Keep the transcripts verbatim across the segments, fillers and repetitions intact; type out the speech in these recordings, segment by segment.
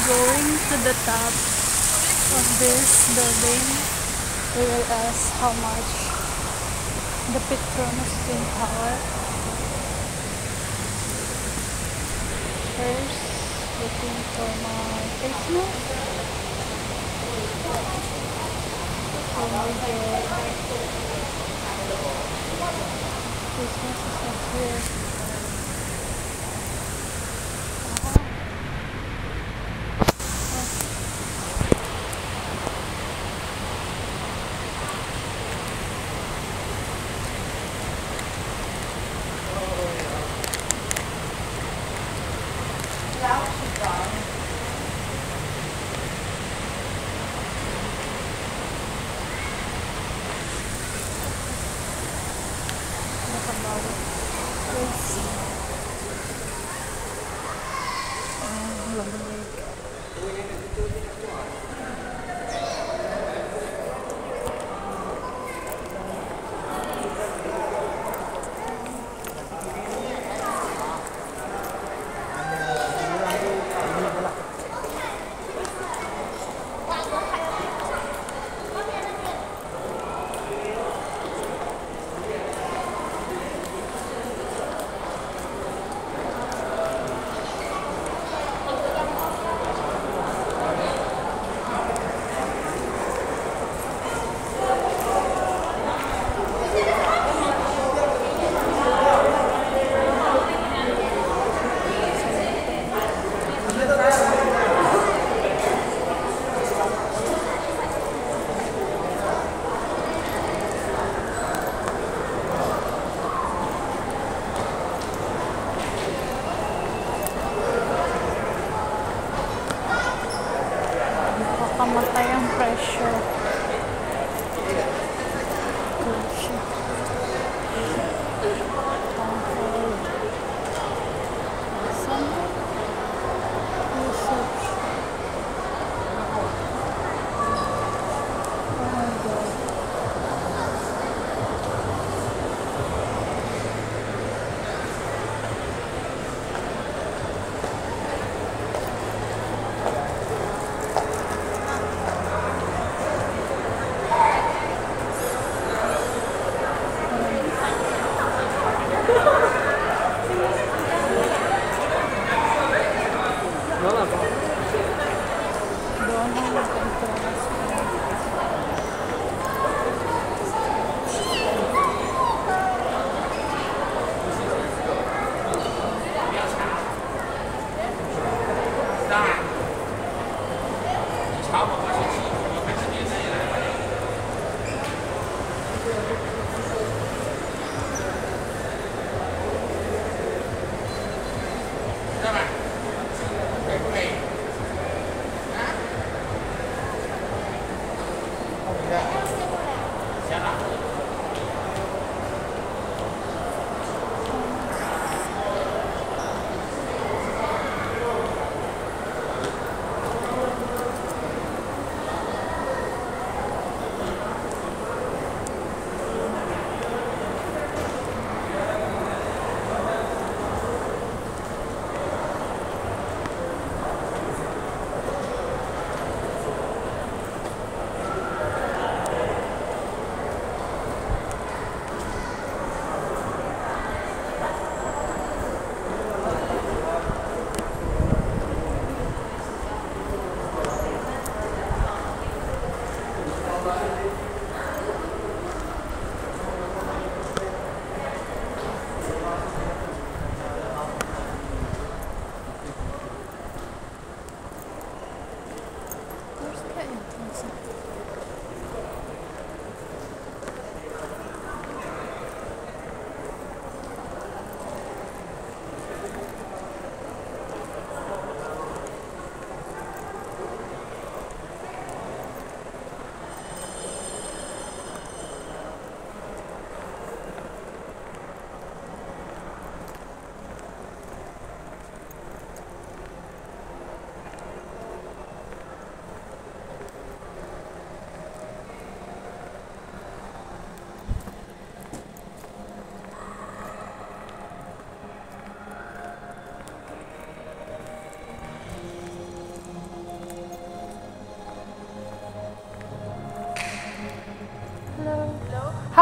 going to the top of this building, we will ask how much the Petronas Twin Tower. First, looking for my face mask. Over here. Face mask is not here. Nakamatay ang pressure.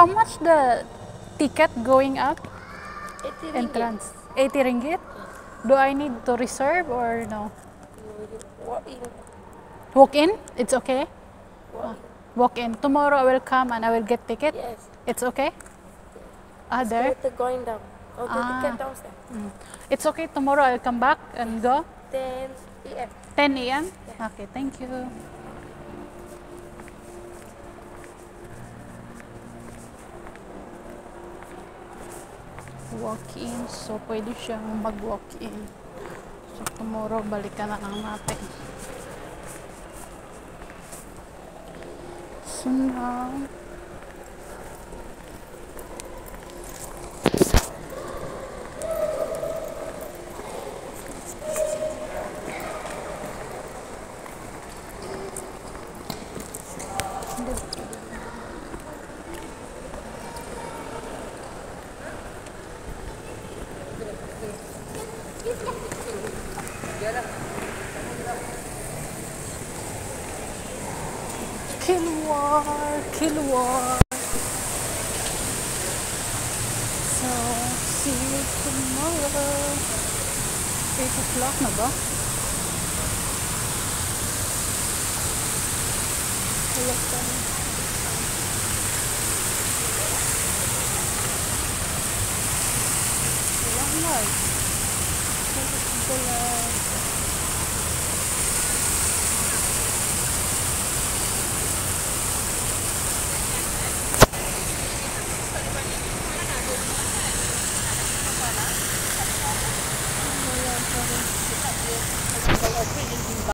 How much the ticket going up? eighty ringgit. Entrance? eighty ringgit? Do I need to reserve or no? Walk in. Walk in? It's okay? Walk in. Walk in. Tomorrow I will come and I will get ticket? Yes. It's okay? Ah, there? Later going down. Oh, the Ah. ticket downstairs. Mm. It's okay, tomorrow I'll come back and go? ten P M ten A M? Okay, thank you. Walk-in. So, pwede siyang mag-walk-in. So, tomorrow, balikan na lang natin. So, now, Kilwar, Kilwar. So, see you tomorrow. eight o'clock na ba? Wala pa. Walang light. Wala.